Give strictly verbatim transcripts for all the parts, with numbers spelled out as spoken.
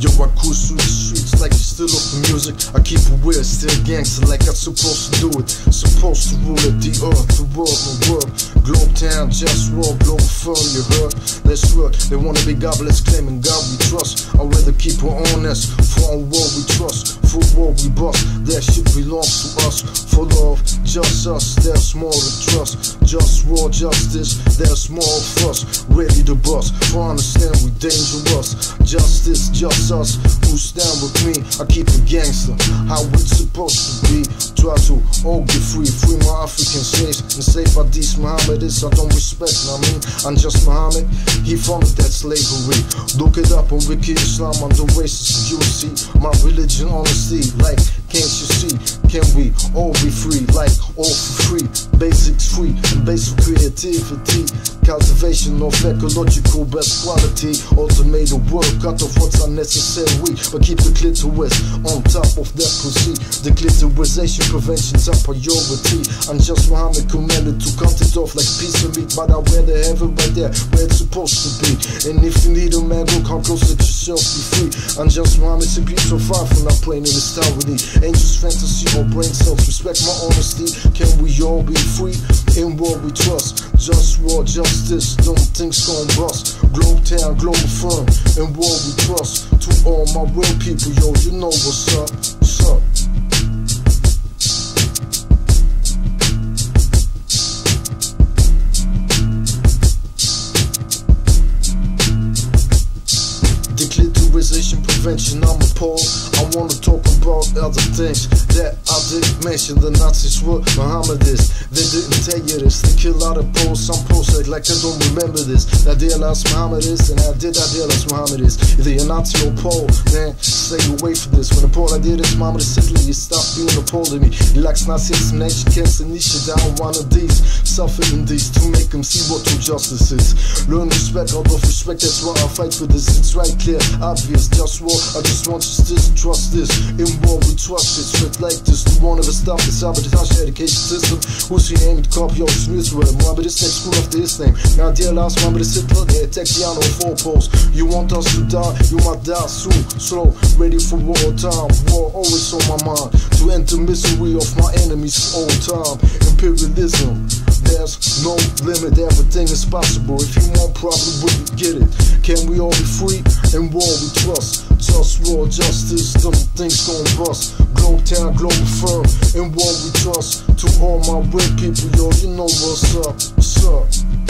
Yo, I cruise through the streets like you still up the music. I keep it weird, still gangster like I'm supposed to do it. Supposed to rule it, the earth, the world, my world. Globetown, JustWar, Globalfirm, you heard? Let's work, they wanna be godless, claiming God we trust. I'd rather keep it honest, for on war we trust. For war we bust, that shit belongs to us. For love, just us, there's more to trust. JustWar, justice, there's more of us. Ready to bust, for understand we dangerous. Justice, just us, who stand with me. I keep it gangster, how it's supposed to be. Try to all get free, free my African slaves. Enslaved by these Mohammedists I don't respect, I mean, I'm just Muhammad. He founded that slavery. Look it up on Wiki Islam under racism. You will see my religion honesty. Like, can't you see? Can we all be free? Like, all for free. Basics free and basic creativity. Cultivation of ecological best quality. Automated work, cut off what's unnecessary. But keep the clitoris on top of that pussy. The clitorisation prevention top priority. I'm just Muhammad commanded to cut it off like piece of meat. But I'd rather have it right there where it's supposed to be. And if you need a man, go come close, let yourself be free. I'm just Muhammad, to be so far from not playing in this town with me. Angels fantasy or brain cells, respect my honesty. Can we all be free in what we trust? JustWar, justice, them things gon' bust. Globetown, Globalfirm, in what we trust. To all my real people, yo, you know what's up, what's up. Declitterization prevention, I'm appalled. I wanna talk about other things that I didn't mention. The Nazis were Mohammedists. They didn't tell you this. They kill out of Poles. Some Poles act like I don't remember this. I realized Mohammedists, and I did I realize Mohammedists. Either you're Nazi or Pole, man, stay away from this. When the Pole I did is Mohammedist Italy, you stop being a Pole to me. He likes Nazis and nation can't niche down one of these. Suffering these to make them see what true justice is. Learn respect out of respect, that's why I fight for this. It's right clear, obvious, JustWar. I just want you to trust this. In war we trust it, straight like this. The one of the stuff, the sabotage education system. Who's he aimed to copy ocean Israel? Mohammedist next school after his name. Now dear last Mohammedist Hitler, they attack the on four posts. You want us to die, you might die soon. Slow, ready for war time. War always on my mind. To end the misery of my enemies for all time. Imperialism, there's no limit, everything is possible. If you want, probably wouldn't get it. Can we all be free in war we trust? JustWar, justice, them things gon' bust. Globetown, Globalfirm, in war we trust. To all my real people, yo, you know what's up, what's up.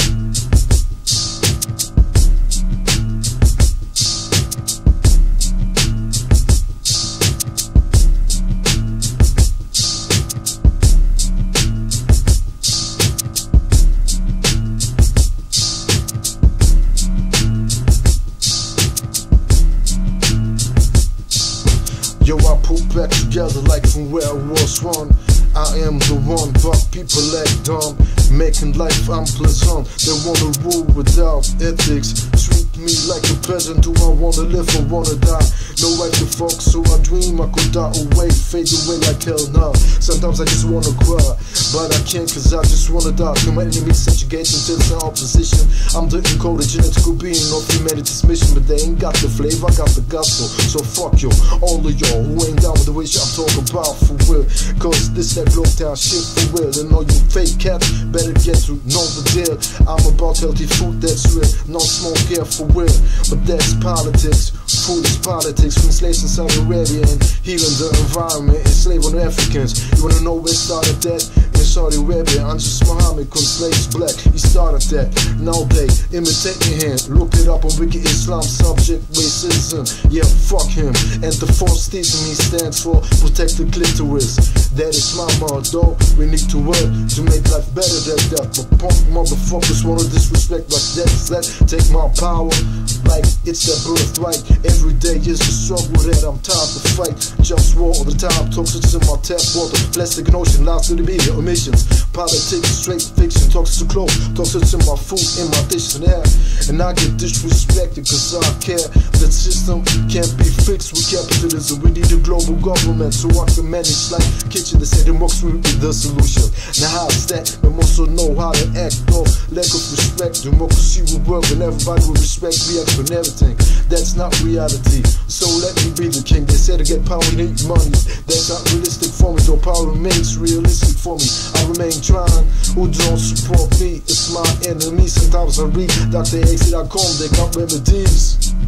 Yo, I put back together like from where I was one. I am the one, but people act dumb, making life unpleasant. They wanna rule without ethics. Treat me like a peasant. Do I wanna live or wanna die? No right to fuck, so I dream I could die away, fade away like hell now. Sometimes I just wanna cry, but I can't cause I just wanna die. Kill my enemies, subjugate until it's in opposition. I'm the encoded genetical being of humanity's mission, but they ain't got the flavor, I got the gospel. So fuck you, all of y'all who ain't down with the way I'm talking about for real. Cause this that Globetown shit for real. And all you fake cats better get to know the deal. I'm about healthy food that's real, no smoke here for real. But that's politics, food is politics. From slaves in Saudi Arabia and healing the environment, enslaving Africans. You wanna know where it started that? In Saudi Arabia, I'm just Muhammad, cause slaves black, he started that. Now they imitate me here, look it up on Wiki Islam, subject racism. Yeah, fuck him. And the fourth season he stands for protect the clitoris. That is my motto. We need to work to make life better than that. But punk motherfuckers wanna disrespect like that. That take my power like it's their birthright. Every day is a struggle that I'm tired to fight. JustWar all the time, toxins in my tap water. Plastic and ocean, lies to the media, emissions. Politics, straight fiction, toxins to clothes. Toxins in my food, in my dishes and air. And I get disrespected cause I care. That system can't be fixed with capitalism. We need a global government so I can manage like picture, they say democracy will be the solution. Now how's that? We also know how to act, though. Lack of respect, democracy will work when everybody will respect, react on everything. That's not reality, so let me be the king. They say to get power you need money. That's not realistic for me, though power remains realistic for me. I remain trying, who don't support me, it's my enemy. Sometimes I read Doctor X dot com, they got remedies.